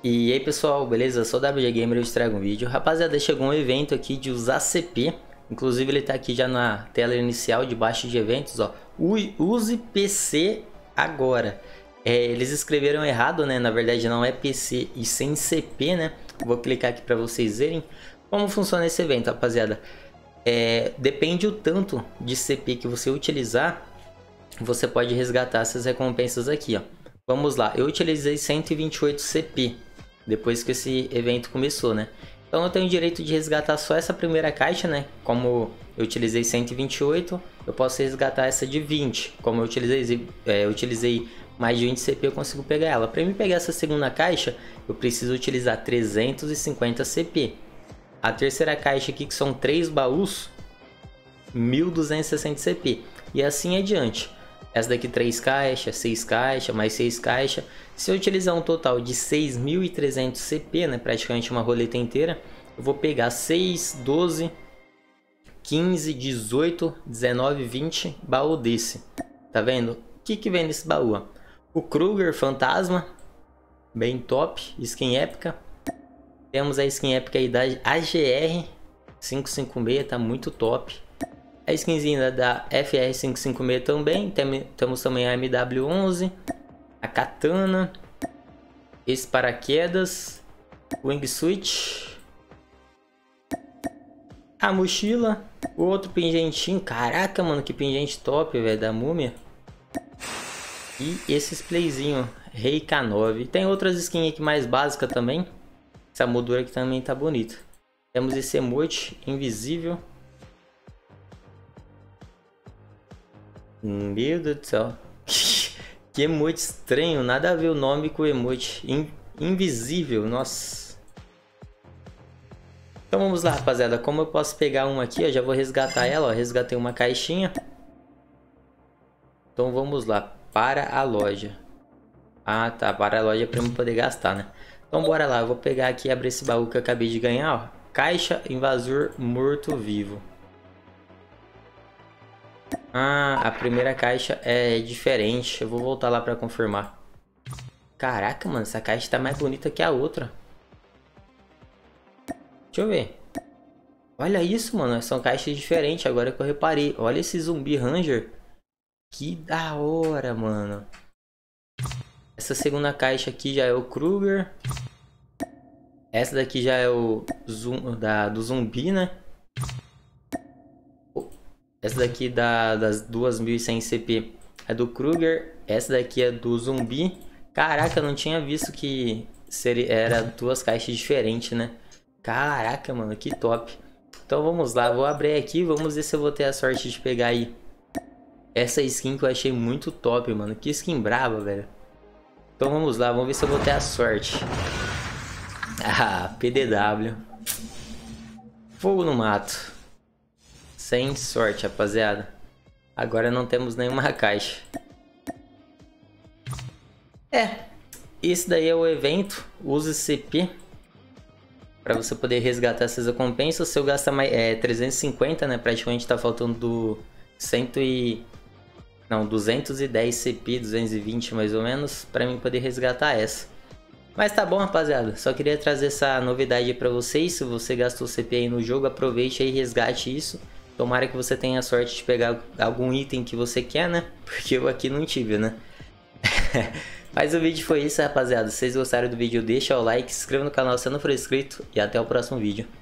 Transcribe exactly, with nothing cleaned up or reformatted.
E aí pessoal, beleza? Eu sou o W G Gamer e eu te trago um vídeo. Rapaziada, chegou um evento aqui de usar C P. Inclusive ele tá aqui já na tela inicial, debaixo de eventos, ó. Use P C agora. É, eles escreveram errado, né? Na verdade não é P C e sem C P, né? Vou clicar aqui para vocês verem como funciona esse evento, rapaziada. É, depende o tanto de C P que você utilizar, você pode resgatar essas recompensas aqui, ó. Vamos lá, eu utilizei cento e vinte e oito C P depois que esse evento começou, né? Então eu tenho direito de resgatar só essa primeira caixa, né? Como eu utilizei cento e vinte e oito, eu posso resgatar essa de vinte. Como eu utilizei, é, eu utilizei mais de vinte C P, eu consigo pegar ela. Para mim pegar essa segunda caixa, eu preciso utilizar trezentos e cinquenta C P. A terceira caixa aqui, que são três baús, mil duzentos e sessenta C P. E assim adiante. Essa daqui três caixas, seis caixas, mais seis caixas. Se eu utilizar um total de seis mil e trezentos C P, né, praticamente uma roleta inteira, eu vou pegar seis, doze, quinze, dezoito, dezenove, vinte baú desse. Tá vendo? O que que vem nesse baú? Ó? O Kruger Fantasma, bem top, skin épica. Temos a skin épica aí da A G R quinhentos e cinquenta e seis, tá muito top. A skinzinha da F R quinhentos e cinquenta e seis também. Tem, temos também a M W onze, a Katana, esse paraquedas, o Wingsuit, a mochila, o outro pingentinho. Caraca, mano, que pingente top, velho, da múmia. E esse playzinho, Rei K nove. Tem outras skins aqui mais básicas também. Essa moldura aqui também tá bonita. Temos esse emote invisível. Meu Deus do céu. Que emote estranho. Nada a ver o nome com o emote. In invisível. Nossa. Então vamos lá, rapaziada. Como eu posso pegar uma aqui, eu já vou resgatar ela. Ó. Resgatei uma caixinha. Então vamos lá. Para a loja. Ah, tá. Para a loja para eu poder gastar, né? Então bora lá. Eu vou pegar aqui e abrir esse baú que eu acabei de ganhar. Ó. Caixa invasor morto-vivo. Ah, a primeira caixa é diferente. Eu vou voltar lá pra confirmar. Caraca, mano, essa caixa tá mais bonita que a outra. Deixa eu ver. Olha isso, mano. São caixas diferentes, agora que eu reparei. Olha esse zumbi ranger. Que da hora, mano. Essa segunda caixa aqui já é o Kruger. Essa daqui já é o zum, da, do zumbi, né? Essa daqui da, das duas mil e cem C P é do Kruger. Essa daqui é do zumbi. Caraca, eu não tinha visto que seria, era duas caixas diferentes, né? Caraca, mano, que top. Então vamos lá, vou abrir aqui. Vamos ver se eu vou ter a sorte de pegar aí essa skin que eu achei muito top, mano. Que skin brava, velho. Então vamos lá, vamos ver se eu vou ter a sorte. Ah, P D W. Fogo no mato. Sem sorte, rapaziada. Agora não temos nenhuma caixa. É, esse daí é o evento. Use C P para você poder resgatar essas recompensas. Se eu gastar mais, é, trezentos e cinquenta, né? Praticamente tá faltando do cento e... Não, duzentos e dez C P, duzentos e vinte mais ou menos, para mim poder resgatar essa. Mas tá bom, rapaziada. Só queria trazer essa novidade para vocês. Se você gastou C P aí no jogo, aproveite e resgate isso. Tomara que você tenha a sorte de pegar algum item que você quer, né? Porque eu aqui não tive, né? Mas o vídeo foi isso, rapaziada. Se vocês gostaram do vídeo, deixa o like, se inscreva no canal se não for inscrito. E até o próximo vídeo.